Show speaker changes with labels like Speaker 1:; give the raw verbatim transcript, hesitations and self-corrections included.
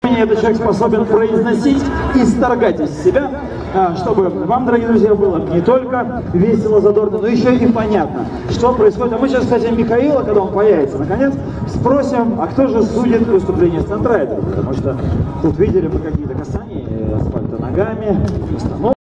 Speaker 1: Этот человек способен произносить и исторгать из себя, чтобы вам, дорогие друзья, было не только весело, задорно, но еще и понятно, что происходит. А мы сейчас, кстати, Михаила, когда он появится, наконец, спросим, а кто же судит выступление Стандрайдера, потому что тут видели мы какие-то касания асфальта ногами,